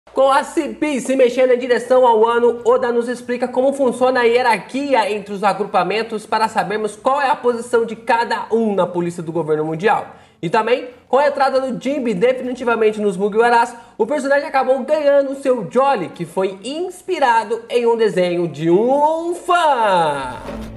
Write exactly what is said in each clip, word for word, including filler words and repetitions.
Com a C P se mexendo em direção ao ano, Oda nos explica como funciona a hierarquia entre os agrupamentos para sabermos qual é a posição de cada um na polícia do governo mundial. E também, com a entrada do Jinbe definitivamente nos Mugiwaras, o personagem acabou ganhando seu Jolly, que foi inspirado em um desenho de um fã.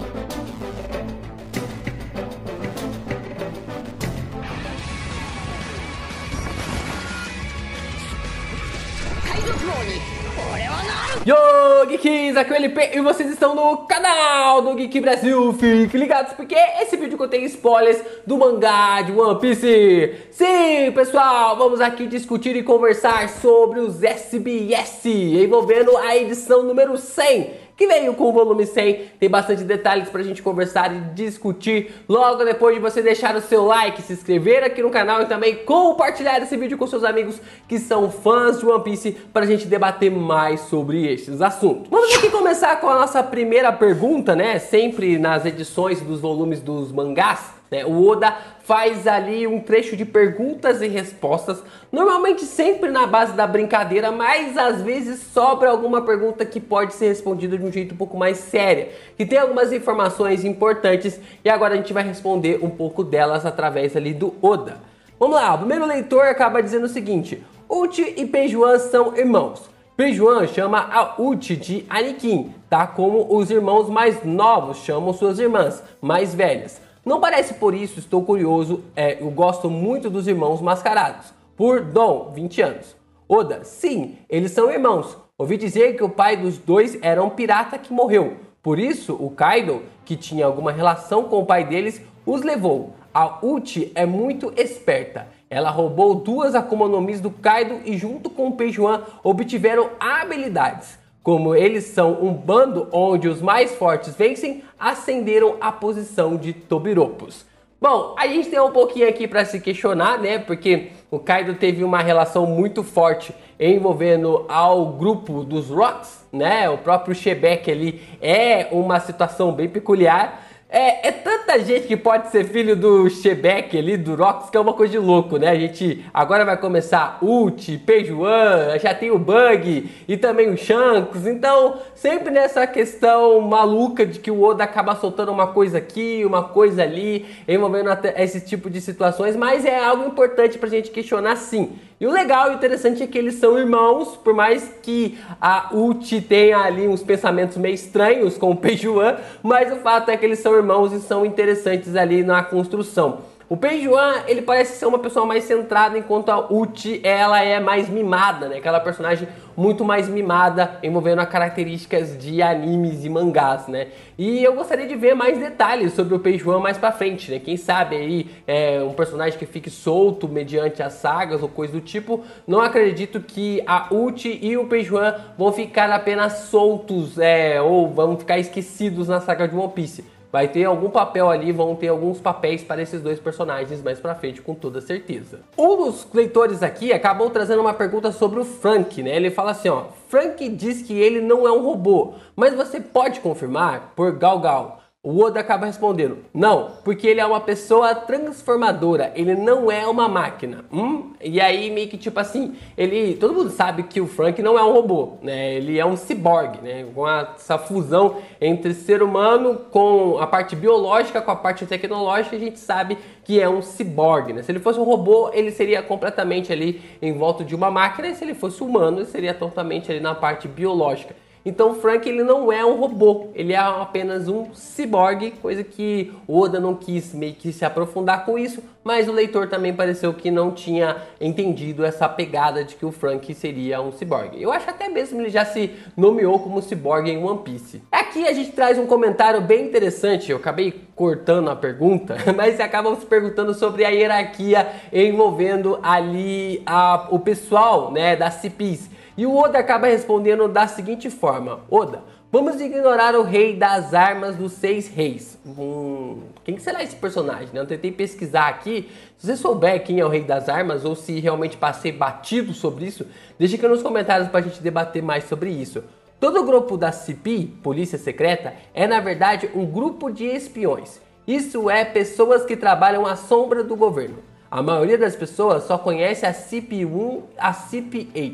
Yo, Geeks, aqui é o L P e vocês estão no canal do Geek Brasil. Fiquem ligados porque esse vídeo contém spoilers do mangá de One Piece. Sim, pessoal, vamos aqui discutir e conversar sobre os S B S, envolvendo a edição número cem, que veio com o volume cem. Tem bastante detalhes pra gente conversar e discutir logo depois de você deixar o seu like, se inscrever aqui no canal e também compartilhar esse vídeo com seus amigos que são fãs de One Piece pra gente debater mais sobre estes assuntos. Vamos aqui começar com a nossa primeira pergunta, né? Sempre nas edições dos volumes dos mangás, né, o Oda faz ali um trecho de perguntas e respostas, normalmente sempre na base da brincadeira, mas às vezes sobra alguma pergunta que pode ser respondida de um jeito um pouco mais séria, que tem algumas informações importantes e agora a gente vai responder um pouco delas através ali do Oda. Vamos lá, o primeiro leitor acaba dizendo o seguinte: Uchi e Pejuan são irmãos. Pejuan chama a Uchi de Anikin, tá? Como os irmãos mais novos chamam suas irmãs mais velhas. Não parece por isso, estou curioso, é, eu gosto muito dos irmãos mascarados. Por Dom, vinte anos. Oda, sim, eles são irmãos. Ouvi dizer que o pai dos dois era um pirata que morreu. Por isso, o Kaido, que tinha alguma relação com o pai deles, os levou. A Uchi é muito esperta. Ela roubou duas Akuma no Mis do Kaido e junto com o Pejuan obtiveram habilidades. Como eles são um bando onde os mais fortes vencem, ascenderam a posição de Tobiropos. Bom, a gente tem um pouquinho aqui para se questionar, né? Porque o Kaido teve uma relação muito forte envolvendo ao grupo dos Rocks, né? O próprio Shebeck ali é uma situação bem peculiar. É, é tanta gente que pode ser filho do Shebeck ali, do Rocks, que é uma coisa de louco, né? A gente agora vai começar Uchi, Pejuan, já tem o Bug e também o Shanks. Então, sempre nessa questão maluca de que o Oda acaba soltando uma coisa aqui, uma coisa ali, envolvendo até esse tipo de situações. Mas é algo importante pra gente questionar, sim. E o legal e interessante é que eles são irmãos, por mais que a Uchi tenha ali uns pensamentos meio estranhos com o Pejuan, mas o fato é que eles são irmãos e são interessantes ali na construção. O Pejuan, ele parece ser uma pessoa mais centrada, enquanto a Uchi, ela é mais mimada, né? Aquela personagem muito mais mimada, envolvendo as características de animes e mangás, né? E eu gostaria de ver mais detalhes sobre o Pejuan mais pra frente, né? Quem sabe aí é um personagem que fique solto mediante as sagas ou coisa do tipo. Não acredito que a Uchi e o Pejuan vão ficar apenas soltos, é, ou vão ficar esquecidos na saga de One Piece. Vai ter algum papel ali, vão ter alguns papéis para esses dois personagens mais pra frente, com toda certeza. Um dos leitores aqui acabou trazendo uma pergunta sobre o Frank, né? Ele fala assim, ó: Frank diz que ele não é um robô, mas você pode confirmar? Por Gal Gal. O Oda acaba respondendo: não, porque ele é uma pessoa transformadora, ele não é uma máquina. Hum? E aí meio que tipo assim, ele, todo mundo sabe que o Frank não é um robô, né? Ele é um ciborgue, né? Com essa fusão entre ser humano com a parte biológica com a parte tecnológica, a gente sabe que é um ciborgue, né? Se ele fosse um robô, ele seria completamente ali em volta de uma máquina, e se ele fosse humano, ele seria totalmente ali na parte biológica. Então o Frank, ele não é um robô, ele é apenas um ciborgue, coisa que o Oda não quis meio que se aprofundar com isso, mas o leitor também pareceu que não tinha entendido essa pegada de que o Frank seria um ciborgue. Eu acho até mesmo que ele já se nomeou como ciborgue em One Piece. Aqui a gente traz um comentário bem interessante, eu acabei cortando a pergunta, mas acabam se perguntando sobre a hierarquia envolvendo ali a, o pessoal, né, da C P S. E o Oda acaba respondendo da seguinte forma: Oda, vamos ignorar o rei das armas dos seis reis. Hum, quem será esse personagem? Né? Eu tentei pesquisar aqui. Se você souber quem é o rei das armas ou se realmente passei batido sobre isso, deixa aqui nos comentários para a gente debater mais sobre isso. Todo o grupo da C P, Polícia Secreta, é na verdade um grupo de espiões. Isso é, pessoas que trabalham à sombra do governo. A maioria das pessoas só conhece a C P um, a C P oito.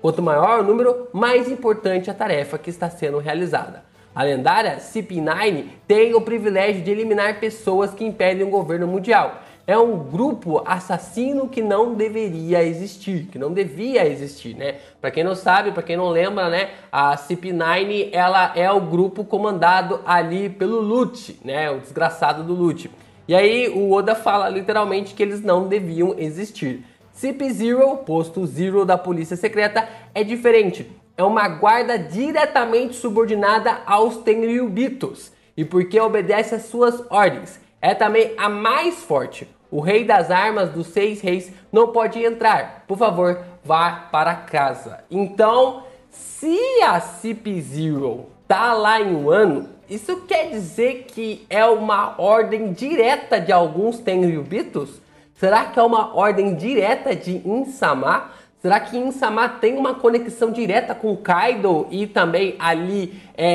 Quanto maior o número, mais importante a tarefa que está sendo realizada. A lendária C P nove tem o privilégio de eliminar pessoas que impedem o governo mundial. É um grupo assassino que não deveria existir, que não devia existir, né? Para quem não sabe, para quem não lembra, né? A C P nove, ela é o grupo comandado ali pelo Lute, né? O desgraçado do Lute. E aí o Oda fala literalmente que eles não deviam existir. C P zero, posto Zero da polícia secreta, é diferente. É uma guarda diretamente subordinada aos Tenryubitos. E porque obedece às suas ordens. É também a mais forte. O rei das armas dos seis reis não pode entrar. Por favor, vá para casa. Então, se a C P zero tá lá em um ano, isso quer dizer que é uma ordem direta de alguns Tenryubitos? Será que é uma ordem direta de Insama? Será que Insama tem uma conexão direta com Kaido e também ali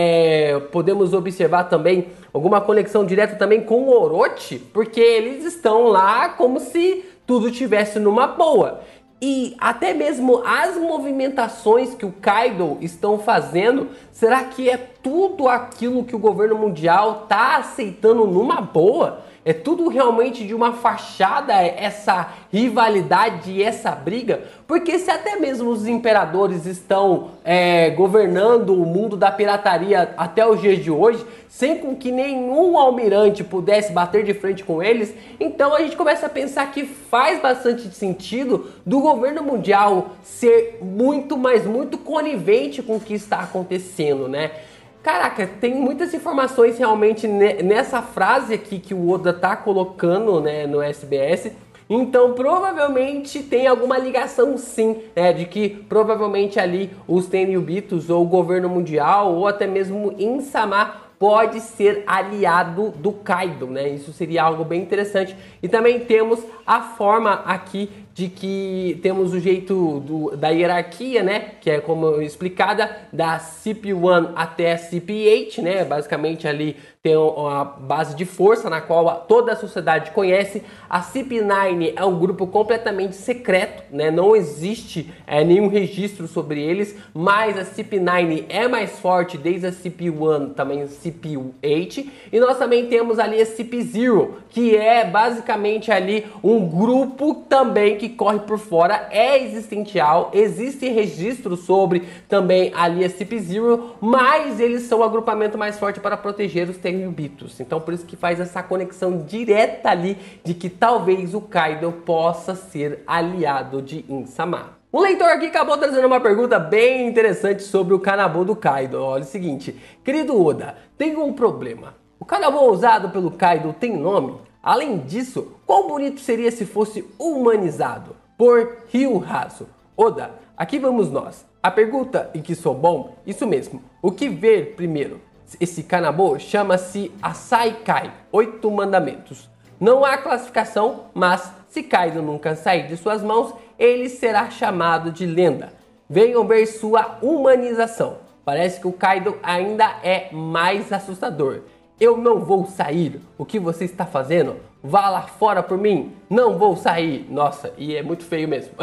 é, podemos observar também alguma conexão direta também com o Orochi? Porque eles estão lá como se tudo tivesse numa boa. E até mesmo as movimentações que o Kaido estão fazendo, será que é tudo aquilo que o governo mundial está aceitando numa boa? É tudo realmente de uma fachada essa rivalidade e essa briga? Porque se até mesmo os imperadores estão é, governando o mundo da pirataria até os dias de hoje, sem com que nenhum almirante pudesse bater de frente com eles, então a gente começa a pensar que faz bastante sentido do governo mundial ser muito, mas muito conivente com o que está acontecendo, né? Caraca, tem muitas informações realmente nessa frase aqui que o Oda tá colocando, né, no S B S. Então, provavelmente tem alguma ligação sim, né, de que provavelmente ali os Tenryubitos ou o governo mundial ou até mesmo Insama pode ser aliado do Kaido, né? Isso seria algo bem interessante. E também temos a forma aqui de que temos o jeito do, da hierarquia, né? Que é como explicada, da C P um até a C P oito, né? Basicamente ali tem uma base de força na qual toda a sociedade conhece. A C P nove é um grupo completamente secreto, né? Não existe é, nenhum registro sobre eles, mas a C P nove é mais forte desde a C P um, também a C P oito. E nós também temos ali a C P zero, que é basicamente ali um grupo também que corre por fora, é existencial, existe registro sobre também ali a C P zero, mas eles são o agrupamento mais forte para proteger os Tenryubitos. Então por isso que faz essa conexão direta ali de que talvez o Kaido possa ser aliado de Insama. Um leitor aqui acabou trazendo uma pergunta bem interessante sobre o Kanabo do Kaido. Olha o seguinte: querido Oda, tenho um problema. O Kanabo usado pelo Kaido tem nome? Além disso, quão bonito seria se fosse humanizado por Rio Raso? Oda, aqui vamos nós. A pergunta em que sou bom, isso mesmo. O que ver primeiro? Esse Kanabo chama-se Asaikai, Oito Mandamentos. Não há classificação, mas se Kaido nunca sair de suas mãos, ele será chamado de lenda. Venham ver sua humanização. Parece que o Kaido ainda é mais assustador. Eu não vou sair. O que você está fazendo? Vá lá fora por mim. Não vou sair. Nossa, e é muito feio mesmo.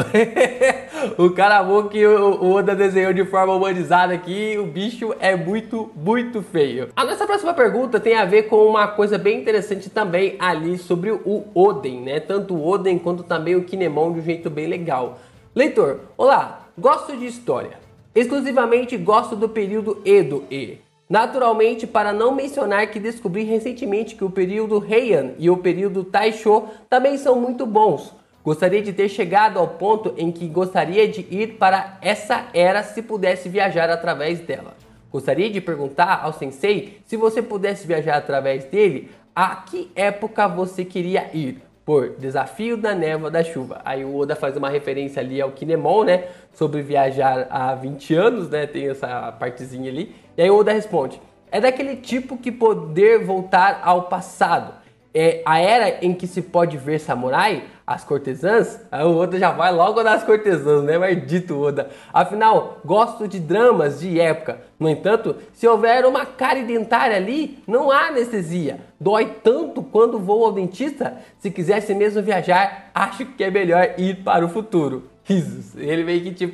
O Kanabo que o Oda desenhou de forma humanizada aqui, o bicho é muito, muito feio. A nossa próxima pergunta tem a ver com uma coisa bem interessante também ali sobre o Oden, né? Tanto o Oden quanto também o Kinemon de um jeito bem legal. Leitor, olá, gosto de história. Exclusivamente gosto do período Edo e... Naturalmente, para não mencionar que descobri recentemente que o período Heian e o período Taisho também são muito bons. Gostaria de ter chegado ao ponto em que gostaria de ir para essa era se pudesse viajar através dela. Gostaria de perguntar ao sensei se você pudesse viajar através dele, a que época você queria ir? Por Desafio da Névoa da Chuva. Aí o Oda faz uma referência ali ao Kinemon, né? Sobre viajar há vinte anos, né? Tem essa partezinha ali. E aí o Oda responde: é daquele tipo que poder voltar ao passado. É a era em que se pode ver samurai, as cortesãs. Aí o Oda já vai logo nas cortesãs, né? Maldito Oda. Afinal, gosto de dramas de época. No entanto, se houver uma cárie dentária ali, não há anestesia. Dói tanto quando vou ao dentista. Se quisesse mesmo viajar, acho que é melhor ir para o futuro. Risos. Ele meio que tipo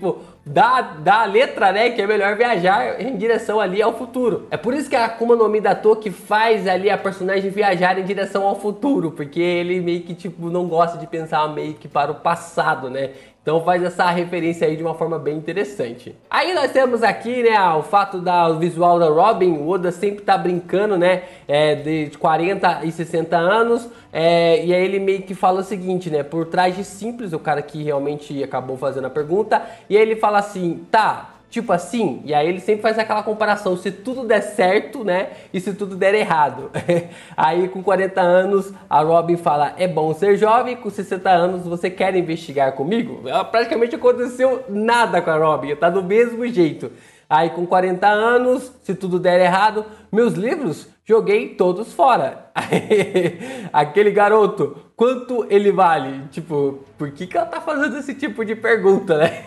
da, da letra, né, que é melhor viajar em direção ali ao futuro. É por isso que a Akuma no Mi da Toki faz ali a personagem viajar em direção ao futuro, porque ele meio que tipo não gosta de pensar meio que para o passado, né? Então faz essa referência aí de uma forma bem interessante. Aí nós temos aqui, né, o fato do visual da Robin. O Oda sempre tá brincando, né, é, de quarenta e sessenta anos. É, e aí ele meio que fala o seguinte, né, por traje simples, o cara que realmente acabou fazendo a pergunta. E aí ele fala assim, tá... Tipo assim, e aí ele sempre faz aquela comparação, se tudo der certo, né, e se tudo der errado. Aí com quarenta anos, a Robin fala, é bom ser jovem, com sessenta anos, você quer investigar comigo? Praticamente aconteceu nada com a Robin, tá do mesmo jeito. Aí com quarenta anos, se tudo der errado, meus livros joguei todos fora. Aquele garoto, quanto ele vale? Tipo, por que que ela tá fazendo esse tipo de pergunta, né?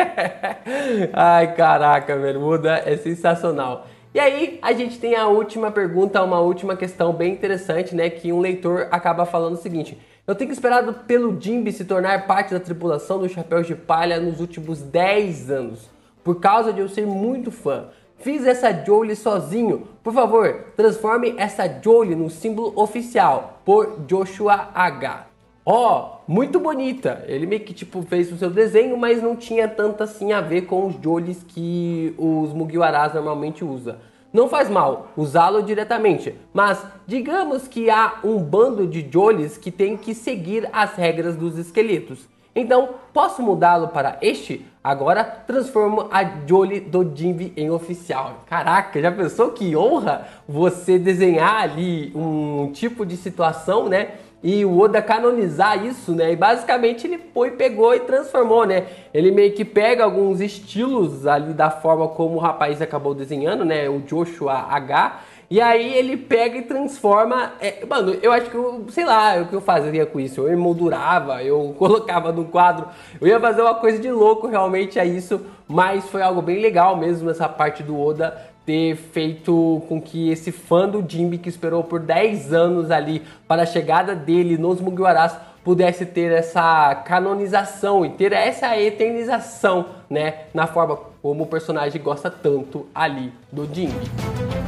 Ai, caraca, velho, Oda é sensacional. E aí, a gente tem a última pergunta, uma última questão bem interessante, né? Que um leitor acaba falando o seguinte: eu tenho esperado pelo Jinbe se tornar parte da tripulação do Chapéus de Palha nos últimos dez anos. Por causa de eu ser muito fã. Fiz essa Jolie sozinho. Por favor, transforme essa Jolie no símbolo oficial. Por Joshua H. Ó, oh, muito bonita. Ele meio que tipo fez o seu desenho, mas não tinha tanto assim a ver com os Jolies que os Mugiwaras normalmente usam. Não faz mal usá-lo diretamente, mas digamos que há um bando de Jolies que tem que seguir as regras dos esqueletos. Então, posso mudá-lo para este? Agora, transformo a Jolie do Jinbe em oficial. Caraca, já pensou que honra você desenhar ali um tipo de situação, né? E o Oda canonizar isso, né? E basicamente ele foi, pegou e transformou, né? Ele meio que pega alguns estilos ali da forma como o rapaz acabou desenhando, né? O Joshua H. E aí ele pega e transforma... É, mano, eu acho que eu... Sei lá o que eu fazia com isso. Eu emoldurava, eu colocava no quadro. Eu ia fazer uma coisa de louco realmente a isso. Mas foi algo bem legal mesmo essa parte do Oda ter feito com que esse fã do Jinbe, que esperou por dez anos ali para a chegada dele nos Mugiwaras, pudesse ter essa canonização e ter essa eternização, né? Na forma como o personagem gosta tanto ali do Jinbe.